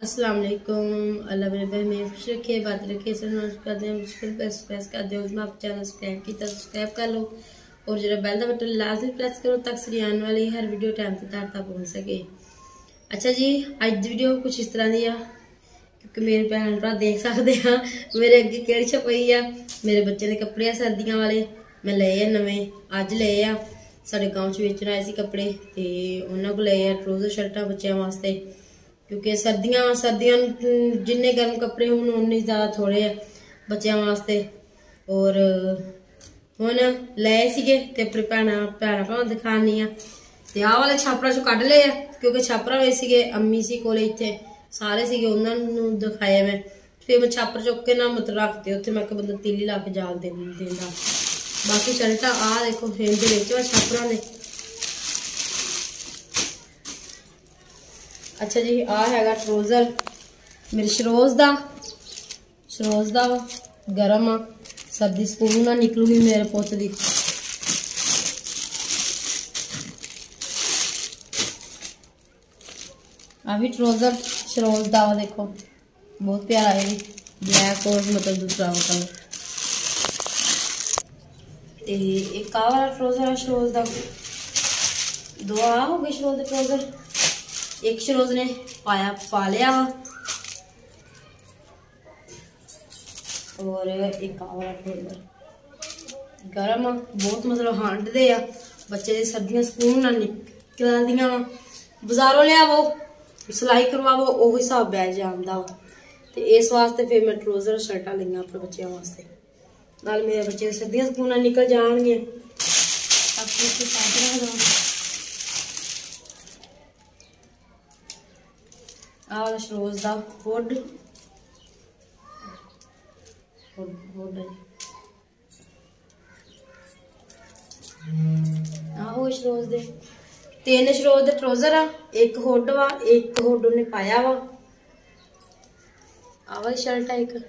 अस्सलाम वालेकुम। अल्लाह मेरे बहन में खुश रखे, बात रखे, करते हैं मुश्किल प्रेस कर दे। उसमें आप चैनल सब्सक्राइब की तो सब्सक्राइब कर लो और जरा बेल का बटन लाजमी प्रेस करो ताकि आने वाली हर वीडियो टाइम से तक पहुंच सके। अच्छा जी, अज दी वीडियो कुछ इस तरह दी आ क्योंकि मेरे भैन भरा देख सकते हैं मेरे अगे केड़ी छपई आ। मेरे बच्चे के कपड़े आ सर्दियों वाले, मैं ले आ नवे, अज ले आ। साढ़े गाँव च बेचन आए थे कपड़े तो उन्होंने को ले आ ट्राउजर शर्टा बच्चों वास्ते क्योंकि सर्दियां जिन्ने गर्म कपड़े होने उन्ने ज़्यादा थोड़े है बच्चों वास्ते। और हुण ले सीगे ते अपने भैन भरावां दिखानी आ ते आह वाले छापड़ा चो कढ़ ले क्योंकि छापरा में सीगे अम्मी सी कोले इत्थे सारे सीगे उन्होंने दिखाए मैं। फिर मैं छापर चुक के ना मतलब रखते उत्थे मैं बंदा तीली ला के जाल देंदा। बाकी शर्टा आ देखो फ्रेम के विच छापरा दे। अच्छा जी, आ हैगा ट्राउजर मेरे शरोज दा वा गरम आ, सर्दी स्कूल ना निकलूगी मेरे पुत दी। आ भी ट्राउजर शरोज दा वा, देखो बहुत प्यारा है, ब्लैक और मतलब दूसरा कलर। एक आ वाला ट्राउजर है शरोज दा, दो आ हो गए शरोज दे ट्राउजर। एक शरोज ने पा लिया वा और एक वाला ट्राउजर गरम आ, बहुत मतलब हांड दे आ बच्चे दी सर्दियां स्कूल ना निकल दियां वा। बाजारों लियावो सिलाई करवावो ओही हिसाब बैठ जांदा वा ते इस वास्ते फिर मैं ट्राउजर शर्टा लियां अपने बच्चों वास्ते, नाल मेरे बच्चे सर्दियां स्कूल ना निकल जाणगे। आ वाला शरोज दा हुड आहो शरोज दे तीन शरोज दे ट्राउजर आ, एक हुड वा, एक हुड उन्हें पाया वा। आ वाली शर्ट है एक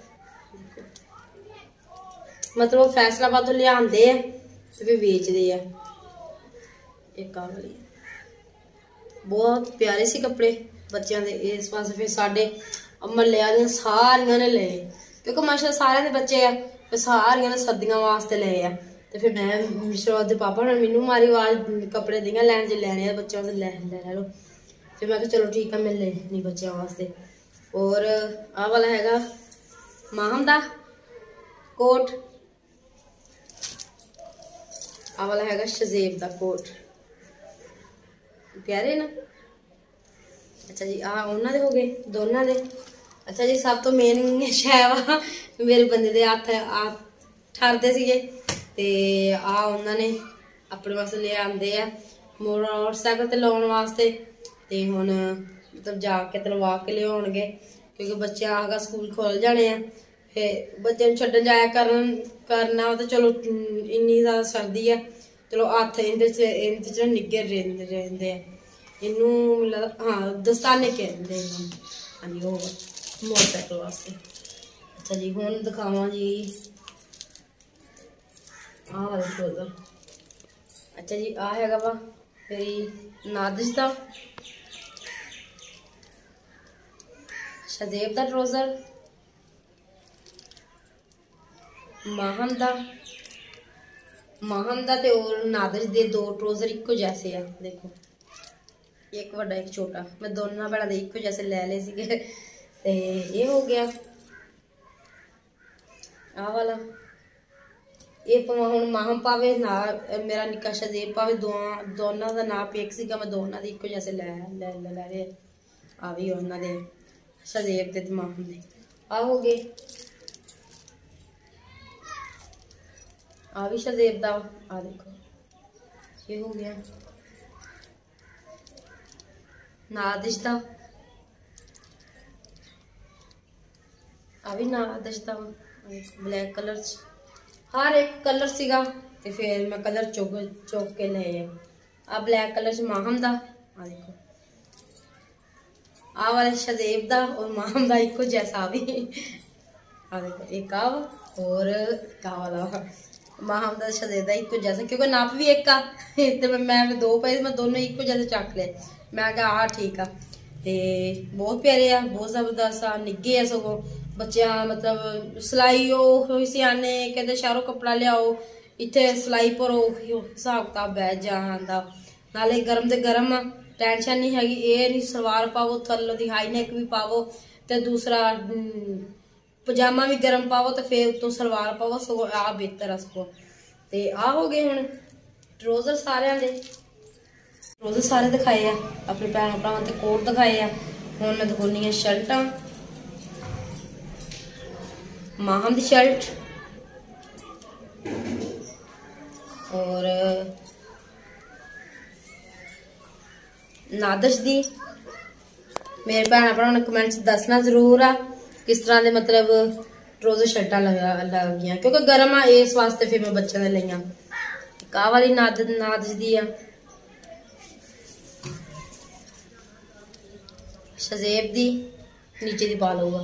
मतलब फैसलाबाद तो लियाते हैं तो फिर बेचते हैं। एक आ वाली बहुत प्यारे सी कपड़े बच्चों के इस पास। फिर साढ़े महल्ले वाली सारिया ने ले क्योंकि माशाल्लाह सारे के बच्चे है फिर सारिया ने सर्दियों वास्ते ले आ। तो फिर मैं शरोज के पापा ने मैनू मारी आवाज कपड़े दियाँ लैन जो लैने बच्चों के ले लो। फिर मैं चलो ठीक है मैं लेनी बच्चों वास्ते। और आ वाला हैगा माहम दा कोट, आ वाला हैगा शजेब दा कोट, प्यारे ना। अच्छा जी, आ उन्होंने हो गए दोनों दे। अच्छा जी, सब तो मेन शै वा मेरे बंदे दे हथ ठरदे सीगे ते आ उन्होंने अपने वास्ते ले आंदे आ मोटरसाइकिल ते लाउण वास्ते ते हुण मतलब जाके तलवा के लियाउणगे क्योंकि बच्चे आगा स्कूल खुल जाने आ। फिर बच्चे छड्डन जाया करना तो चलो इन्नी ज़्यादा सर्दी है चलो हत्थ इंदे च निग्गे रहिंदे आ। इनू हाँ दस्ताने कहते हैं हाँ जी, वो मोटरसाइकिल वास्ते। अच्छा जी, हुण दिखावां जी आ वाला ट्राउजर। अच्छा जी, आ हैगा वा मेरी नादिश दा शजेब दा ट्राउजर, माहम दा ते और नादिश दे दो ट्राउजर इको जैसे आ। देखो एक बड़ा एक छोटा, मैं दोनों भैन के इको जैसे ले सीगे ते ये हो गया। आ वाला ये हुण माहम पावे ना मेरा निक्का शजेब पावे, दोनों का नाप एक सीगा, मैं दोनों के इको जैसे ले रहे आ भी उन्होंने शजेब ते माहम दे। आ हो गए आ भी शजेब दा, आ देखो ये हो गया नादिश दा, आ भी नादिश दा ब्लैक कलर हर एक कलर सीगा ते फिर मैं कलर चुक के ले आ ब्लैक कलर च माहम दा। आ देखो आ वाले शजेब दा और माहम दा इको जैसा भी आ देखो एक आ और का वाला माहम दा शजेब दा इको जैसा क्योंकि नाप भी एक आ तो मैं दो पे मैं दोनों इको जैसे चक ले मैं कहा हाँ ठीक आ। ते बहुत प्यारे आ, बहुत जबरदस्त आ, निगे आ सगों बच्चा मतलब सिलाई सियाने कहते शहरों कपड़ा लियाओ इतने सिलाई भरो हिसाब किताब बैठ जाता नाले गर्म तो गर्म आ टेंशन नहीं हैगी ये नहीं सलवार पावो थल्लों दी हाई नेक भी पावो तो दूसरा पजामा भी गर्म पावो तो फिर उत्तों सलवार पावो सगों आ बेहतर है सगों ते आ हो गए हुण ट्राउजर सारे दे ट्राउजर सारे दिखाए आ अपने भैन भरावां ते कोट दिखाए आ हुण मैं दिखाउणी आ शर्टां माहम दी शर्ट और नादश दी मेरे भैन भरावां ने कमेंट्स दसना जरूर आ किस तरह के मतलब ट्राउजर शर्टां लग गई क्योंकि गर्म आ इस वास्ते फिर मैं बच्चों ने लिया काह वाली नादश दी आ शजेब दी नीचे दी पा लूगा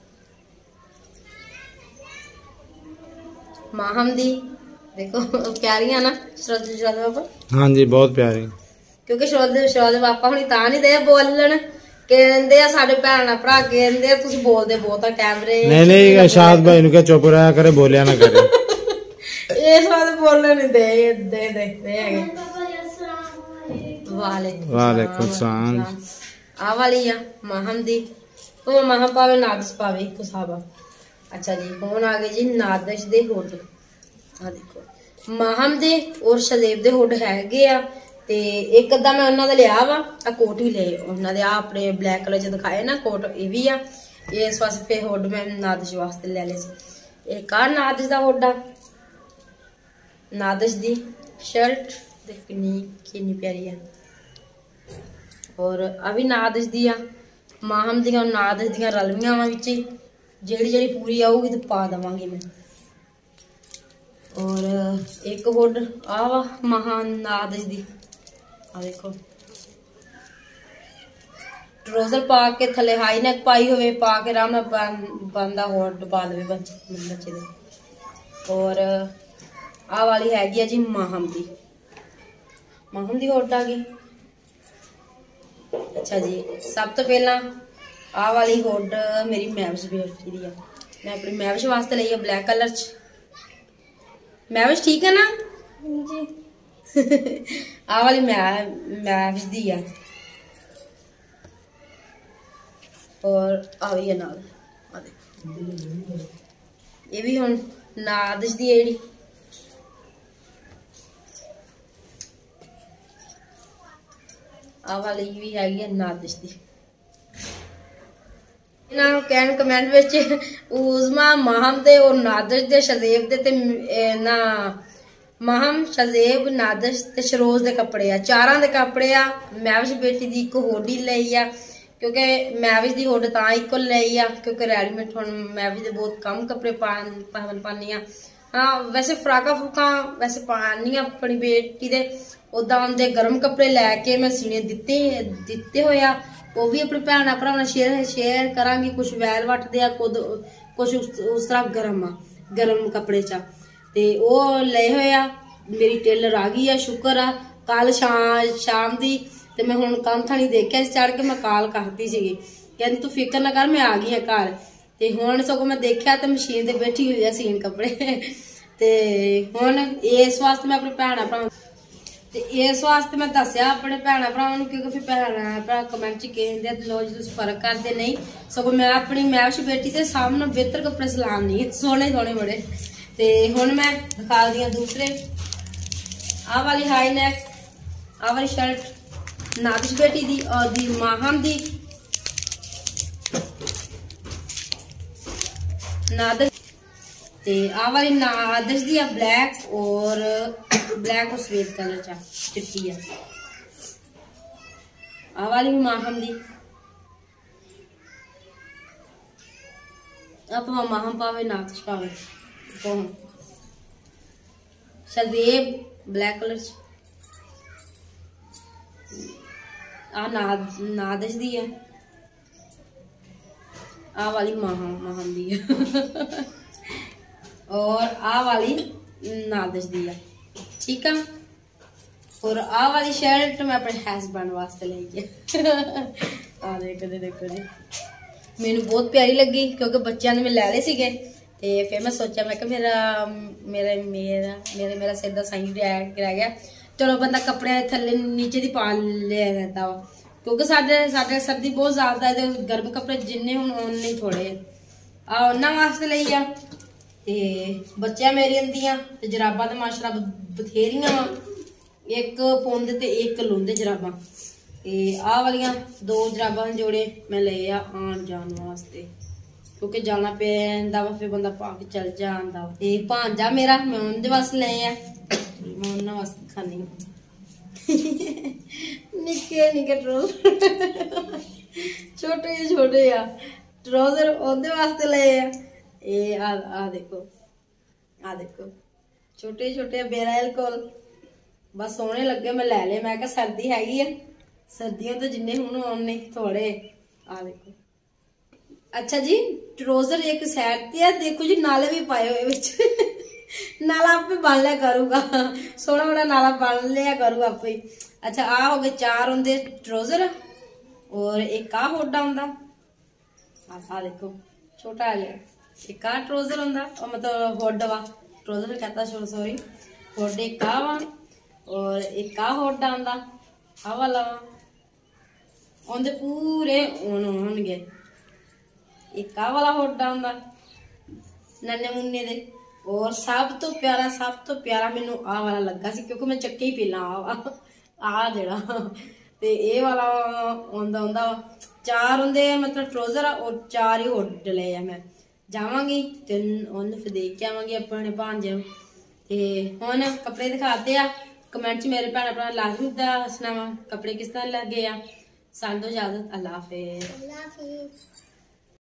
माहम दी देखो प्यारी है ना श्रद्धा पापा हाँ जी बहुत प्यारी क्योंकि श्रद्धा पापा हुणी तां नहीं दे बोलन कहंदे आ साडे भैन भरा कहंदे तुसीं बोलदे बहुत आ कैमरे नहीं इरशाद भाई नु क्या चुप रहा करे बोलिया ना करे इस बात बोलने नहीं दे हैगे वालेकुम सलाम आ वाली आ माहम दी तो माहम पावे नादश पावे कुसाबा अच्छा जी हुण आ गए जी नादश दे हुड आ देखो माहम दे और शजेब दे हुड हैगे आ ते एक अद्धा मैं उन्हां दा लिया वा आ कोट भी ले उन्हां दे आ अपने ब्लैक कलर च दिखाए ना कोट ये भी आ इस वास्ते फिर हुड मैं नादश वास्ते ले ले एक आ नादश दा हुड आ नादश दी शर्ट देख कितनी प्यारी है और अभी नादश दी आ माहम दी और नादश दी रलवियां वा विच जेड़ी जेड़ी पूरी आऊगी तो पा देवांगी मैं और एक हुड आ वा महान नादश दी आ देखो ट्राउजर पा के थले हाई नेक पाई होवे पा के आराम बंदा हुड पा दे बच्चे दे और आ वाली हैगी जी माहम दी हुड आ गई अच्छा जी सब तो पहला आ वाली हुड मेरी मैविश बेटी दी है मैं अपनी मैविश वास्ते ली है ब्लैक कलर च मैविश ठीक है ना जी आ वाली मैविश दी है और आ भी है नाल ये भी हुण नादश दी है जी आ वाली भी है नादश दी कहन कमेंट विच उज़मा माहम दे और नादश दे शजेब दे ते ना माहम शजेब नादश ते शरोज दे कपड़े आ चारां दे कपड़े आ मैविश बेटी दी एक होडी लई आ क्योंकि मैविश दी होड तां इको लई आ क्योंकि रेडीमेड हुण मैविश दे बहुत कम कपड़े पानी आ हाँ वैसे फ्राका फूका वैसे पानी अपनी बेटी दे उदा उनके गर्म कपड़े लैके मैं सीने दिते हुए आ वो भी अपने भैन भरावां शेयर करांगी कुछ वैल वटदे आ कुछ उस तरह गर्म कपड़े चा ते ओ लए हुए आ मेरी टेलर आ गई है शुक्र आ कल शाम दी ते मैं हुण काम थानी देखिया चढ़ के मैं काल करती सी कहंदी तू फिक्र ना कर मैं आ गई घर ते हुण सगों मैं देखिया ते मशीन ते बैठी हुई है सीन कपड़े ते हुण इस वास्ते मैं अपने भैन भरावां ते इस वास्ते मैं दस्या अपने भैन भरावां क्योंकि फिर भैन भरा कमेंट च कहंदे लो जी तुसीं फर्क करदे नहीं सगों मैं अपनी मैविश बेटी ते सामने बेहतर कपड़े सिलानी सोहने सोहने बड़े ते हुण मैं दिखा दी दूसरे आ वाली हाई नेक आ वाली शर्ट नादश बेटी दी और दी माहम दी नादश ते आ वाली नादश दी ब्लैक और सफेद कलर चा चिट्टी है आ वाली भी माहम दी अब माहम पावे नादश पावे शजेब ब्लैक कलर आ नादश दी है आ वाली माहम दी है और आ वाली नादश दी है ठीक है और आ वाली शर्ट मैं अपने हस्बैंड वास्ते ली है ਆ ਦੇਖੋ ਜੀ ਮੈਨੂੰ ਬਹੁਤ ਪਿਆਰੀ ਲੱਗੀ ਕਿਉਂਕਿ ਬੱਚਿਆਂ ਨੇ ਮੈਂ ਲੈ ਲਏ ਸੀਗੇ ਤੇ ਫਿਰ ਮੈਂ ਸੋਚਿਆ ਮੈਂ ਕਿ ਮੇਰਾ ਸਿਰ ਦਾ ਸਾਈਂ ਰਹਿ ਗਿਆ ਚਲੋ ਬੰਦਾ ਕੱਪੜੇ ਥੱਲੇ ਨੀਚੇ ਦੀ ਪਾ ਲਿਆ ਜਾਂਦਾ ਵਾ ਕਿਉਂਕਿ ਸਾਡੇ ਸਰਦੀ ਬਹੁਤ ਜ਼ਿਆਦਾ ਹੈ ਤੇ ਗਰਮ ਕੱਪੜੇ ਜਿੰਨੇ ਹੁਣ ਓਨੇ ਥੋੜੇ ਆ ਉਹਨਾਂ ਵਾਸਤੇ ਲਈ ਆ ਤੇ ਬੱਚਿਆਂ ਮੇਰੀਆਂ ਦੀਆਂ ਤੇ ਜਰਾਬਾਂ ਤੇ ਮਾਸ਼ਾਅੱਲਾ ਬਥੇਰੀਆਂ ਵਾ ਇੱਕ ਪੁੰਦ ਤੇ ਇੱਕ ਲੁੰਦੇ ਜਰਾਬਾਂ ਤੇ ਆਹ ਵਾਲੀਆਂ 2 ਜਰਾਬਾਂ ਜੋੜੇ ਮੈਂ ਲਏ ਆ ਆਉਣ ਜਾਣ ਵਾਸਤੇ ਕਿਉਂਕਿ ਜਾਣਾ ਪੈਂਦਾ ਵਾ ਫਿਰ ਬੰਦਾ ਪਾ ਕੇ ਚੱਲ ਜਾਂਦਾ ਤੇ ਭਾਂਜਾ ਮੇਰਾ ਮੈਂ ਉਹਦੇ ਵਾਸਤੇ ਲਏ ਆ ਮੈਂ ਉਹਨਾਂ ਵਾਸਤੇ ਖਾਣੀ ਨਿੱਕੇ ਟਰੋਜ਼ਰ ਛੋਟੇ ਆ ਟਰੋਜ਼ਰ ਉਹਦੇ ਵਾਸਤੇ ਲਏ ਆ ਇਹ ਆ ਦੇਖੋ ਛੋਟੇ ਬੇਰਾਇਲ ਕੋਲ ਬਸ ਸੋਹਣੇ ਲੱਗੇ ਮੈਂ ਲੈ ਲਏ ਮੈਂ ਕਿਹਾ ਸਰਦੀ ਹੈਗੀ ਆ ਸਰਦੀਆਂ ਤੋਂ ਜਿੰਨੇ ਹੁਣ ਉਹਨੇ ਥੋੜੇ ਆ ਦੇਖੋ ਅੱਛਾ ਜੀ ਟਰੋਜ਼ਰ ਇੱਕ ਸਾਈਡ ਤੇ ਆ ਦੇਖੋ ਜੀ ਨਾਲੇ ਵੀ ਪਾਏ ਹੋਏ ਵਿੱਚ नाला आपे बन लिया करूगा सोना बड़ा नाला बन लिया करूगा आपे। अच्छा आ हो गए 4 होंगे ट्राउजर और एक आ होडा होंदा आ देखो छोटा आ गया एक आ ट्राउजर होंदा और मतलब होड वा ट्राउजर कहता सॉरी होड एक आ वा और एक आ होडा होंदा आ वाला वा ओंदे पूरे होणगे एक आ वाला होडा होंदा नन्ने मुन्ने दे और सब तो प्यारा मैनू आ वाला लगा सी क्योंकि मैं चक्के ही पीला आ जेड़ा ते ए वाला ओंदा ओंदा 4 होंदे मतलब ट्राउजर और 4 ही होड ले आ मैं जावांगी ते ओन फिर देख के आवांगी अपने भांजे ते हुण कपड़े दिखाते आ कमेंट च मेरे भैन भरा लाजमी दसना वा कपड़े किस तरह लगे आ सानू इजाजत अल्लाह हाफिज़।